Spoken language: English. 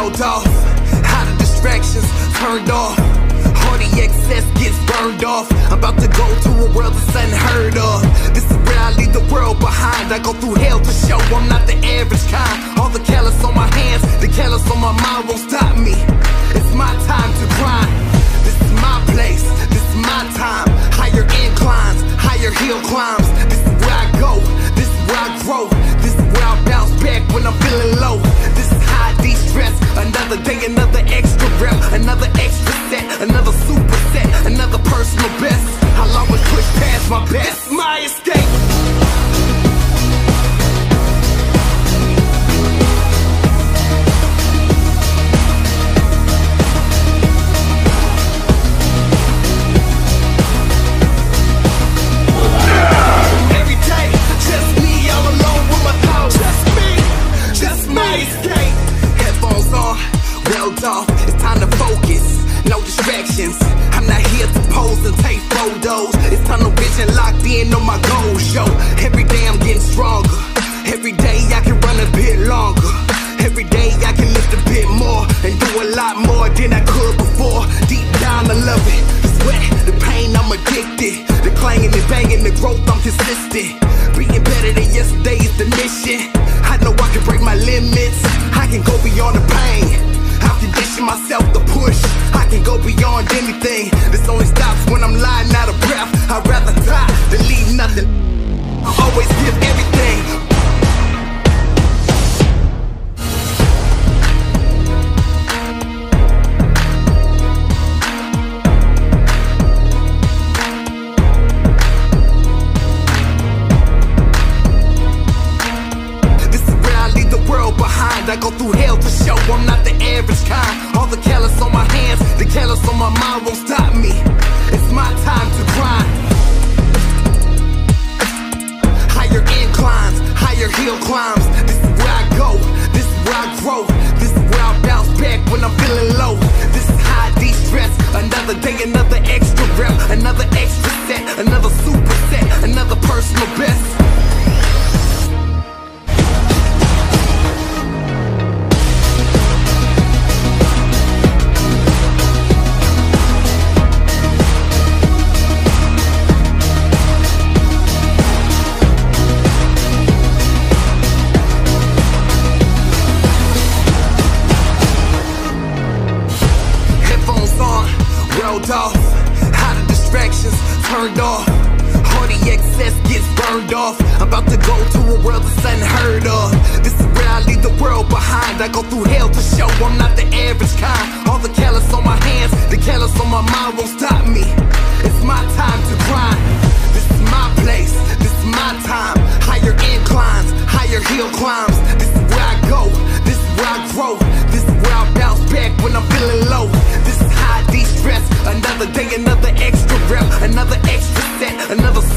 welled off. How the distractions turned off. All the excess gets burned off. I'm about to go to a world that's unheard of. This is where I leave the world behind. I go through hell to show I'm not the average kind. All the callous on my hands, the callous on my mind won't stop me. It's my time to grind. This is my place, this is my time. Higher inclines, higher hill climbs. This is where I go, this is where I grow. This is where I bounce back when I'm feeling low. This is how I de-stress. Another day, another extra rep, another extra set, another super set, another personal best. I'll always push past my best. It's my escape. Every day, just me all alone with my thoughts. Just me, just my escape. Headphones on, welled off. It's time to focus. No distractions. I'm not here to pose and take photos. It's tunnel vision locked in on my goal show. Every day I'm getting stronger. Every day I can run a bit longer. Every day I can lift a bit more and do a lot more than I could before. Deep down I love it. The sweat, the pain, I'm addicted. The clanging and banging, the growth, I'm consistent. Being better than yesterday is the mission. I know I can break my limits. I can go beyond the pain. I've conditioned myself to push. I can go beyond anything. This only stops when I'm lying out of breath. I'd rather die than leave nothing. I always give everything. This is where I leave the world behind. I go through hell to show I'm not the average kind. All the callous on my hands, the callous on my mind won't stop me. It's my time to grind. Higher inclines, higher hill climbs. This is where I go, this is where I grow. This is where I bounce back when I'm feeling low. This is how I de-stress. Another day, another extra rep, another extra set, another super set, another personal best. Off, how the distractions turned off. All the excess gets burned off. I'm about to go to a world that's unheard of. This is where I leave the world behind. I go through hell to show I'm not the average kind. All the callous on my hands, the callous on my mind won't stop me. It's my time to grind. This is my place, this is my time. Higher inclines, higher hill climbs. This is where I go, this is where I grow. This is where I bounce back when I'm feeling low. This is how I de-stress. Another day, another extra rep, another extra set, another